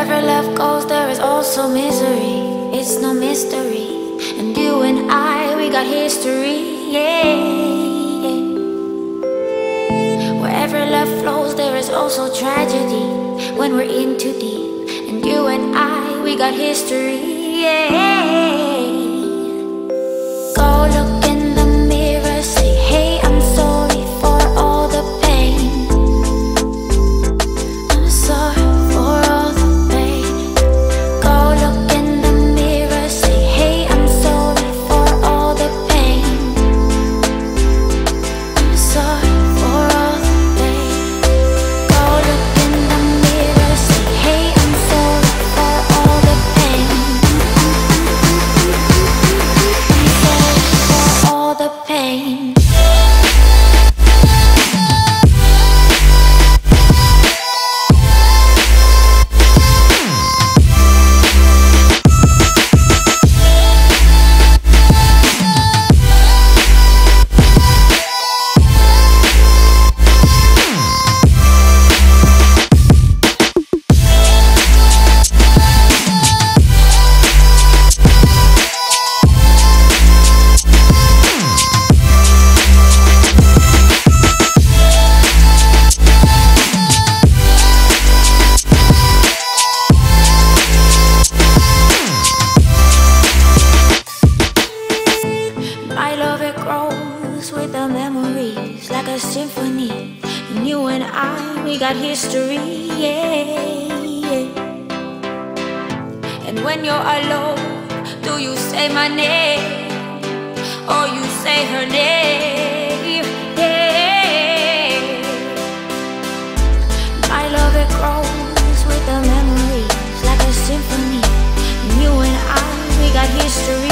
Wherever love goes, there is also misery. It's no mystery. And you and I, we got history, yeah. Wherever love flows, there is also tragedy when we're in too deep. And you and I, we got history, yeah. Go look in the mirror, say, hey, I'm sorry for all the pain. I'm sorry for all the pain. Go look in the mirror, say, hey, I'm sorry for all the pain. I'm sorry for all the pain. Go look in the mirror, say, hey, I'm sorry for all the pain. I'm sorry for all the pain. My love, it grows with the memories like a symphony. And you and I, we got history, yeah. And when you're alone, do you say my name or you say her name? Yeah. My love, it grows with the memories like a symphony. And you and I, we got history.